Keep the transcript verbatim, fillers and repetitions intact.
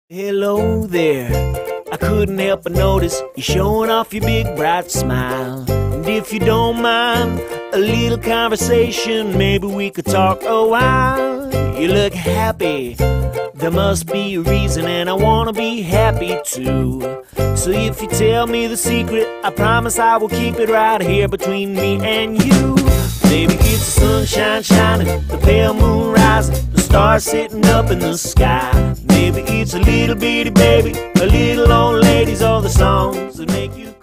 Hello there, I couldn't help but notice you're showing off your big bright smile. And if you don't mind a little conversation, maybe we could talk a while. You look happy, there must be a reason, and I wanna be happy too. So if you tell me the secret, I promise I will keep it right here between me and you. Maybe it's the sunshine shining, the pale moon rising, the stars sitting up in the sky. Maybe it's a little bitty baby, a little old ladies, all the songs that make you